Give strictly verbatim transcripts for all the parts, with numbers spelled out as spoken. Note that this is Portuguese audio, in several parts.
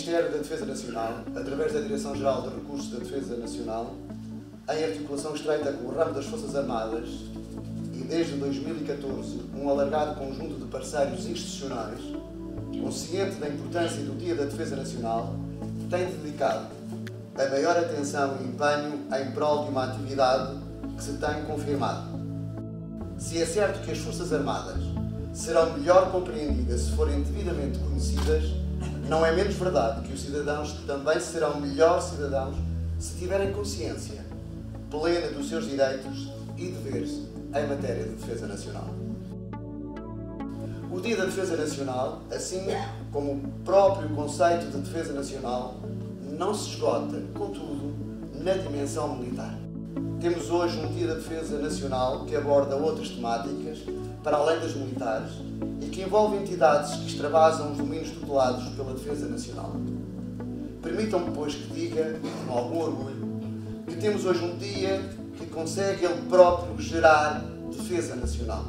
Ministério da Defesa Nacional, através da Direção-Geral de Recursos da Defesa Nacional, em articulação estreita com o ramo das Forças Armadas e, desde dois mil e catorze, um alargado conjunto de parceiros institucionais, consciente da importância do Dia da Defesa Nacional, tem dedicado a maior atenção e empenho em prol de uma atividade que se tem confirmado. Se é certo que as Forças Armadas serão melhor compreendidas se forem devidamente conhecidas, não é menos verdade que os cidadãos também serão melhores cidadãos se tiverem consciência plena dos seus direitos e deveres em matéria de defesa nacional. O Dia da Defesa Nacional, assim como o próprio conceito de defesa nacional, não se esgota, contudo, na dimensão militar. Temos hoje um Dia da Defesa Nacional que aborda outras temáticas, para além das militares, e que envolve entidades que extravasam os domínios tutelados pela defesa nacional. Permitam-me, pois, que diga, com algum orgulho, que temos hoje um dia que consegue ele próprio gerar defesa nacional.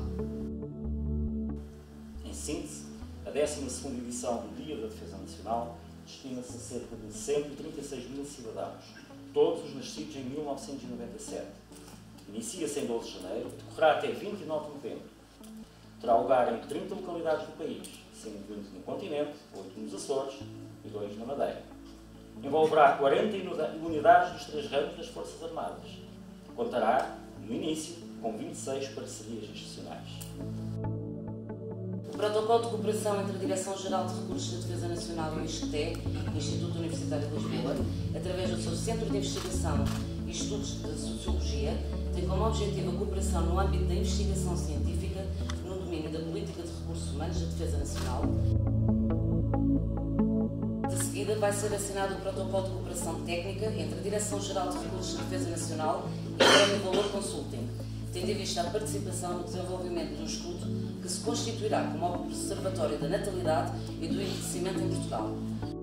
Em síntese, a décima segunda edição do Dia da Defesa Nacional destina-se a cerca de cento e trinta e seis mil cidadãos, todos os nascidos em mil novecentos e noventa e sete. Inicia-se em doze de janeiro e decorrerá até vinte e nove de novembro. Terá lugar em trinta localidades do país, sendo vinte no continente, oito nos Açores e dois na Madeira. Envolverá quarenta unidades dos três ramos das Forças Armadas. Contará, no início, com vinte e seis parcerias institucionais. O Protocolo de Cooperação entre a Direção-Geral de Recursos da Defesa Nacional e o ISCTE, Instituto Universitário de Lisboa, através do seu Centro de Investigação e Estudos de Sociologia, tem como objetivo a cooperação no âmbito da investigação científica no domínio da política de recursos humanos da Defesa Nacional. De seguida, vai ser assinado o Protocolo de Cooperação Técnica entre a Direção-Geral de Recursos da Defesa Nacional e o Prémio Valor Consulting, tendo em vista a participação no desenvolvimento de um estudo que se constituirá como observatório da natalidade e do envelhecimento em Portugal.